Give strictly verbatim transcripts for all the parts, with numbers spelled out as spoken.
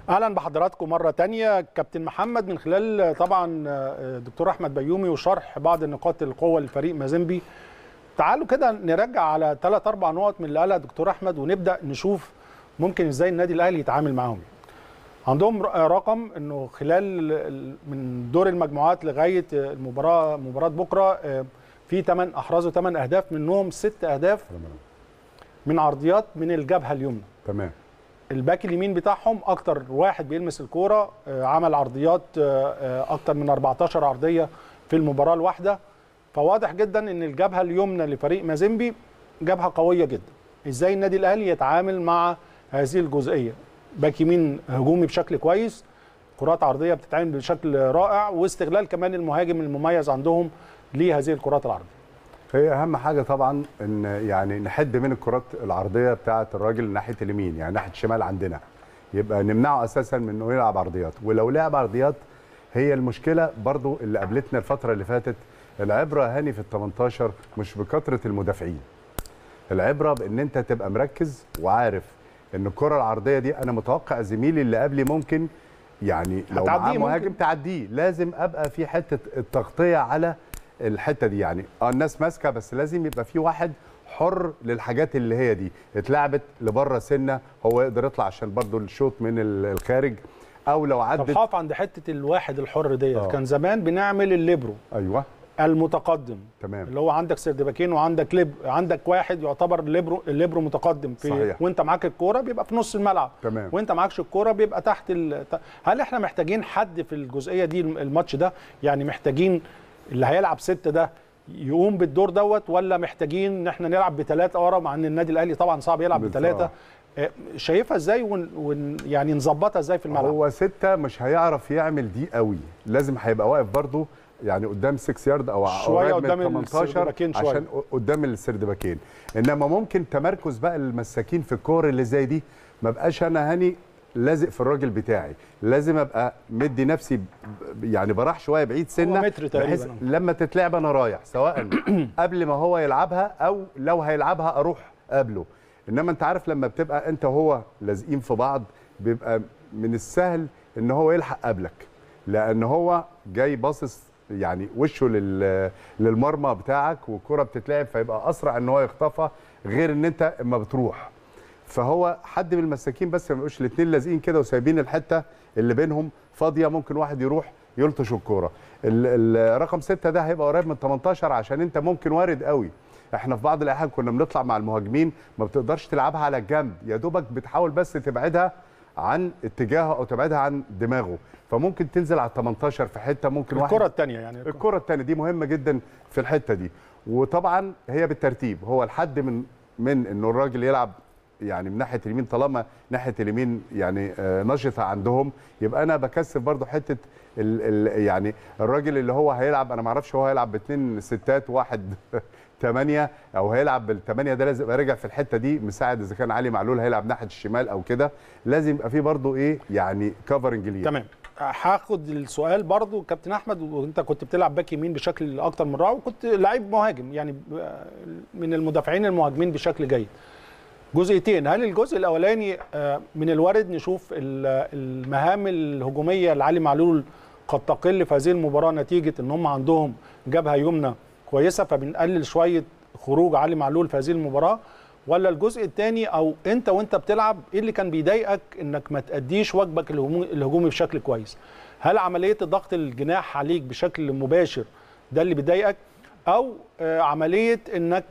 اهلا بحضراتكم مره تانية. كابتن محمد، من خلال طبعا دكتور احمد بيومي وشرح بعض نقاط القوه لفريق مازيمبي، تعالوا كده نرجع على ثلاث اربع نقط من اللي قالها دكتور احمد ونبدا نشوف ممكن ازاي النادي الاهلي يتعامل معاهم. عندهم رقم انه خلال من دور المجموعات لغايه المباراه مباراه بكره في ثمان احرزوا ثمان اهداف، منهم ست اهداف من عرضيات من الجبهه اليمنى. تمام. الباك اليمين بتاعهم اكتر واحد بيلمس الكوره، عمل عرضيات اكتر من أربعتاشر عرضيه في المباراه الواحده. فواضح جدا ان الجبهه اليمنى لفريق مازيمبي جبهه قويه جدا. ازاي النادي الاهلي يتعامل مع هذه الجزئيه؟ باك يمين هجومي بشكل كويس، كرات عرضيه بتتعمل بشكل رائع، واستغلال كمان المهاجم المميز عندهم لهذه الكرات العرضيه. هي اهم حاجه طبعا ان يعني نحد من الكرات العرضيه بتاعه الراجل ناحيه اليمين، يعني ناحيه الشمال عندنا، يبقى نمنعه اساسا من انه يلعب عرضيات. ولو لعب عرضيات هي المشكله برضو اللي قابلتنا الفتره اللي فاتت. العبره هاني في ال تمنتاشر مش بكثره المدافعين، العبره بان انت تبقى مركز وعارف ان الكره العرضيه دي انا متوقع زميلي اللي قبلي ممكن يعني لو معاه مهاجم تعديه، لازم ابقى في حته التغطيه على الحته دي. يعني اه الناس ماسكه، بس لازم يبقى في واحد حر للحاجات اللي هي دي اتلعبت لبره سنه، هو يقدر يطلع عشان برضو الشوط من الخارج، او لو عدت. طب حاف عند حته الواحد الحر ديت، كان زمان بنعمل الليبرو. ايوه المتقدم. تمام. اللي هو عندك سردباكين وعندك ليب، عندك واحد يعتبر الليبرو الليبرو متقدم في صحيح. وانت معاك الكوره بيبقى في نص الملعب. تمام. وانت معاكش الكوره بيبقى تحت ال... هل احنا محتاجين حد في الجزئيه دي الماتش ده؟ يعني محتاجين اللي هيلعب ستة ده يقوم بالدور دوت، ولا محتاجين ان احنا نلعب بثلاثه ورا، مع ان النادي الاهلي طبعا صعب يلعب بثلاثه؟ شايفها ازاي ون... ون... يعني نظبطها ازاي في الملعب؟ هو ستة مش هيعرف يعمل دي قوي، لازم هيبقى واقف برضو يعني قدام ستة يارد او شويه قدام تمنتاشر عشان قدام السردباكين. انما ممكن تمركز بقى المساكين في الكور اللي زي دي، ما بقاش انا هاني لازق في الراجل بتاعي، لازم ابقى مدي نفسي يعني براح شويه بعيد سنه، بحيث لما تتلعب انا رايح سواء قبل ما هو يلعبها او لو هيلعبها اروح قبله. انما انت عارف لما بتبقى انت وهو لازقين في بعض بيبقى من السهل ان هو يلحق قبلك، لان هو جاي باصص يعني وشه للمرمى بتاعك والكره بتتلعب، فيبقى اسرع ان هو يخطفها، غير ان انت اما بتروح. فهو حد من المساكين بس ما يبقوش الاثنين لازقين كده وسايبين الحته اللي بينهم فاضيه، ممكن واحد يروح يلطش الكوره. الرقم ستة ده هيبقى قريب من تمنتاشر، عشان انت ممكن وارد قوي. احنا في بعض الاحيان كنا بنطلع مع المهاجمين ما بتقدرش تلعبها على الجنب، يا دوبك بتحاول بس تبعدها عن اتجاهه او تبعدها عن دماغه، فممكن تنزل على تمنتاشر في حته ممكن واحد. الكره الثانيه يعني الكره الثانيه دي مهمه جدا في الحته دي. وطبعا هي بالترتيب، هو الحد من من انه الراجل يلعب يعني من ناحيه اليمين، طالما ناحيه اليمين يعني نشطه عندهم، يبقى انا بكثف برضو حته ال ال يعني الراجل اللي هو هيلعب، انا ما اعرفش هو هيلعب باثنين ستات وواحد ثمانية او هيلعب بالثمانية، ده لازم يبقى راجع في الحته دي مساعد، اذا كان علي معلول هيلعب ناحيه الشمال او كده، لازم يبقى فيه برضو ايه يعني كفرنج ليه. تمام. هاخد السؤال برضو كابتن احمد، وانت كنت بتلعب باك يمين بشكل اكتر من رائع، وكنت لعيب مهاجم يعني من المدافعين المهاجمين بشكل جيد. جزئيتين، هل الجزء الاولاني من الوارد نشوف المهام الهجوميه لعلي معلول قد تقل في هذه المباراه نتيجه ان هم عندهم جبهه يمنى كويسه، فبنقلل شويه خروج علي معلول في هذه المباراه؟ ولا الجزء الثاني، او انت وانت بتلعب ايه اللي كان بيضايقك انك ما تأديش واجبك الهجومي بشكل كويس؟ هل عمليه ضغط الجناح عليك بشكل مباشر ده اللي بيضايقك، او عمليه انك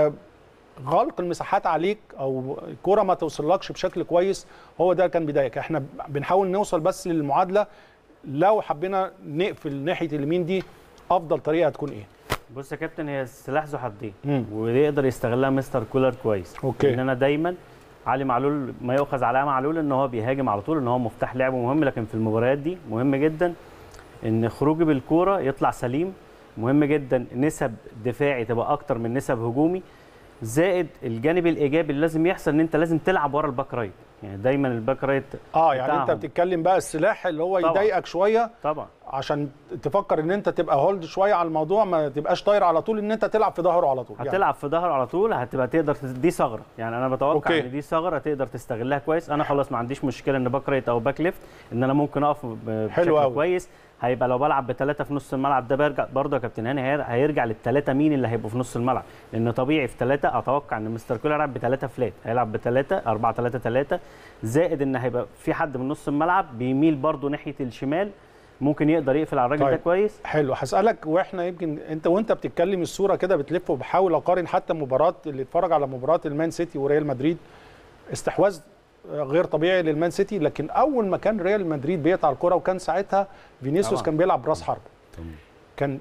غلق المساحات عليك او الكره ما توصلكش بشكل كويس هو ده كان بيضايقك؟ احنا بنحاول نوصل بس للمعادله، لو حبينا نقفل ناحيه اليمين دي افضل طريقه هتكون ايه؟ بص يا كابتن، هي سلاح ذو حدين ويقدر يستغلها مستر كولر كويس. اوكي. ان انا دايما علي معلول ما يؤخذ على معلول ان هو بيهاجم على طول، ان هو مفتاح لعبه مهم، لكن في المباريات دي مهم جدا ان خروجي بالكوره يطلع سليم، مهم جدا نسب دفاعي تبقى اكتر من نسب هجومي، زائد الجانب الايجابي اللي لازم يحصل ان انت لازم تلعب ورا الباك رايت. يعني دايما الباك رايت اه يعني بتاعهم. انت بتتكلم بقى السلاح اللي هو طبعاً. يضايقك شويه طبعا عشان تفكر ان انت تبقى هولد شويه على الموضوع، ما تبقاش طاير على طول ان انت تلعب في ظهره على طول. هتلعب يعني. في ظهره على طول هتبقى تقدر تس... دي ثغره، يعني انا بتوقع أوكي. ان دي ثغره تقدر تستغلها كويس. انا خلاص ما عنديش مشكله ان باك رايت او باك ليفت ان انا ممكن اقف بشكل كويس. هيبقى لو بلعب بثلاثه في نص الملعب ده برجع برضه يا كابتن هاني هيرجع للثلاثه مين اللي هيبقوا في نص الملعب، لان طبيعي في ثلاثه اتوقع ان مستر كولر هيلعب بثلاثه فلات، هيلعب بثلاثه أربعة ثلاثة ثلاثة، زائد ان هيبقى في حد من نص الملعب بيميل برضه ناحيه الشمال ممكن يقدر يقفل على الراجل. طيب. ده كويس. حلو. هسالك واحنا يمكن انت وانت بتتكلم الصوره كده بتلف وبحاول اقارن حتى مباراه اللي اتفرج على مباراه المان سيتي وريال مدريد، استحواذ غير طبيعي للمان سيتي، لكن اول ما كان ريال مدريد بيقطع الكره وكان ساعتها فينيسيوس كان بيلعب براس حرب، كان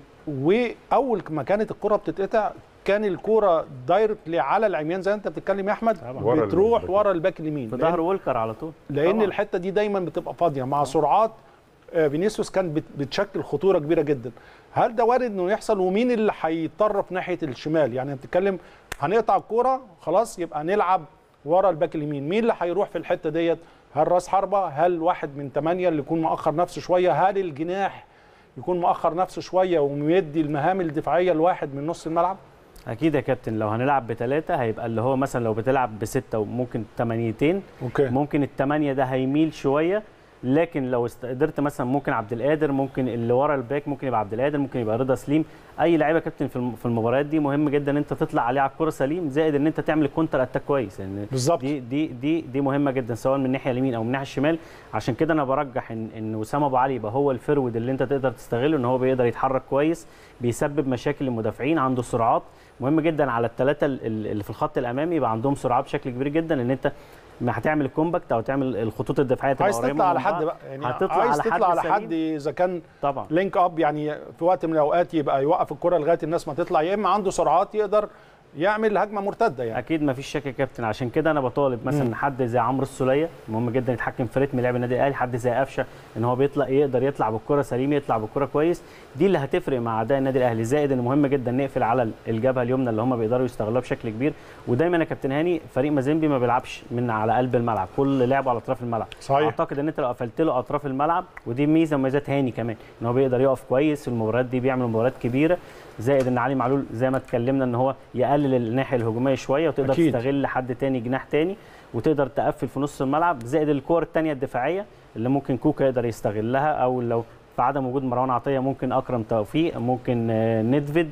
واول ما كانت الكره بتتقطع كان الكره دايركتلي على العميان زي انت بتتكلم يا احمد، بتروح ورا الباك اليمين في ظهر وولكر على طول، لان طبعا. الحته دي دايما بتبقى فاضيه مع سرعات فينيسيوس كان بتشكل خطوره كبيره جدا. هل ده وارد انه يحصل؟ ومين اللي هيتطرف ناحيه الشمال؟ يعني بتتكلم هنقطع الكوره خلاص يبقى نلعب ورا الباك اليمين، مين اللي هيروح في الحته ديت؟ هل راس حربه؟ هل واحد من ثمانيه اللي يكون مؤخر نفسه شويه؟ هل الجناح يكون مؤخر نفسه شويه ويدي المهام الدفاعيه لواحد من نص الملعب؟ اكيد يا كابتن. لو هنلعب بثلاثه هيبقى اللي هو مثلا لو بتلعب بسته وممكن ثمانيتين، أوكي. ممكن الثمانيه ده هيميل شويه، لكن لو قدرت مثلا ممكن عبد القادر، ممكن اللي ورا الباك ممكن يبقى عبد القادر، ممكن يبقى رضا سليم، اي لعيبه كابتن في المباريات دي مهم جدا ان انت تطلع عليه على الكره سليم، زائد ان انت تعمل الكونتر اتاك كويس، لان بالظبط دي دي دي دي مهمه جدا سواء من الناحيه اليمين او من الناحيه الشمال. عشان كده انا برجح ان ان وسام ابو علي يبقى هو الفرود اللي انت تقدر تستغله، ان هو بيقدر يتحرك كويس، بيسبب مشاكل للمدافعين، عنده سرعات، مهم جدا على الثلاثه اللي في الخط الامامي يبقى عندهم سرعات بشكل كبير جدا، ان انت ما هتعمل الكومباكت او تعمل الخطوط الدفاعيه تبقى قريبه. عايز تطلع على حد بقى، يعني هتطلع عايز على تطلع حد على حد اذا كان طبعا لينك اب، يعني في وقت من الاوقات يبقى يوقف الكره لغايه الناس ما تطلع، يا اما عنده سرعات يقدر يعمل هجمه مرتده. يعني اكيد ما فيش شك يا كابتن. عشان كده انا بطالب مثلا مم. حد زي عمرو السوليه مهم جدا يتحكم في رتم لعب النادي الاهلي، حد زي قفشه ان هو بيطلع يقدر يطلع بالكره سليم، يطلع بالكره كويس، دي اللي هتفرق مع اداء النادي الاهلي. زائد ان مهم جدا نقفل على الجبهه اليمنى اللي هم بيقدروا يستغلوها بشكل كبير. ودايما يا كابتن هاني فريق مازيمبي ما بيلعبش من على قلب الملعب، كل لعبه على اطراف الملعب. صحيح. اعتقد ان انت لو قفلت له اطراف الملعب، ودي ميزه وميزات هاني كمان، ان هو بيقدر يقف كويس في المباريات دي، بيعمل مباريات كبيره. زائد ان علي معلول زي ما اتكلمنا ان هو يقلل الناحيه الهجوميه شويه، وتقدر أكيد. تستغل حد تاني جناح تاني، وتقدر تقفل في نص الملعب. زائد الكور الثانيه الدفاعيه اللي ممكن كوكا يقدر يستغلها، او لو في عدم وجود مروان عطيه ممكن اكرم توفيق، ممكن ندفيد.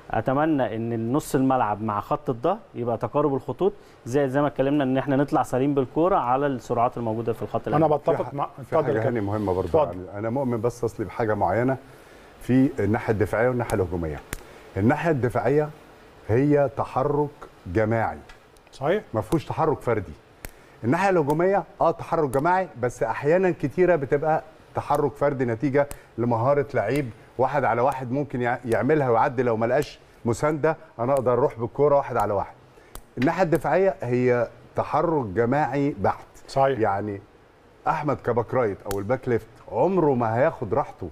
اتمنى ان نص الملعب مع خط الظهر يبقى تقارب الخطوط، زائد زي ما اتكلمنا ان احنا نطلع سليم بالكوره على السرعات الموجوده في الخط الامامي. انا بتفق مع في حاجه هاني مهمه برضه، يعني انا مؤمن بس اصلي بحاجه معينه في الناحيه الدفاعيه والناحيه الهجوميه. الناحيه الدفاعيه هي تحرك جماعي، صحيح، ما فيهوش تحرك فردي. الناحيه الهجوميه اه تحرك جماعي، بس احيانا كتيره بتبقى تحرك فردي نتيجه لمهاره لعيب، واحد على واحد ممكن يعملها ويعدي، لو ما لقاش مسانده انا اقدر اروح بالكوره واحد على واحد. الناحيه الدفاعيه هي تحرك جماعي بحت، صحيح. يعني احمد كباك رايت او الباك ليفت عمره ما هياخد راحته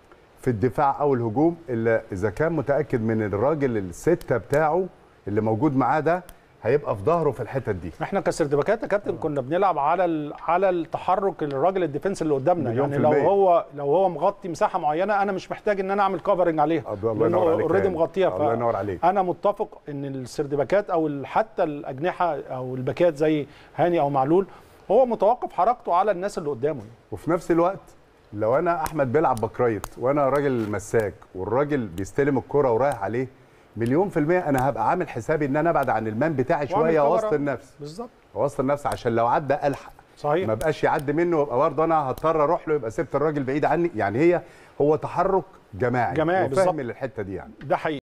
في الدفاع او الهجوم الا اذا كان متاكد من الراجل السته بتاعه اللي موجود معاه ده هيبقى في ظهره في الحتت دي. احنا كسردباكات يا كابتن كنا بنلعب على على التحرك الراجل الديفنس اللي قدامنا، يعني لو هو لو هو مغطي مساحه معينه انا مش محتاج ان انا اعمل كفرنج عليها، الله ينور عليك، اوريدي مغطيها. الله ينور عليك. انا متفق ان السردباكات او حتى الاجنحه او الباكات زي هاني او معلول هو متوقف حركته على الناس اللي قدامه. وفي نفس الوقت لو انا احمد بيلعب باك رايت وانا راجل مساك والراجل بيستلم الكرة ورايح عليه، مليون في المية انا هبقى عامل حسابي ان انا ابعد عن المان بتاعي شويه وسط النفس. بالظبط، وسط النفس عشان لو عدى الحق، صحيح، ما بقاش يعدي منه ويبقى برضه انا هضطر اروح له، يبقى سبت الراجل بعيد عني. يعني هي هو تحرك جماعي جماعي بالظبط، وفهم للحته دي، يعني ده حقيقي.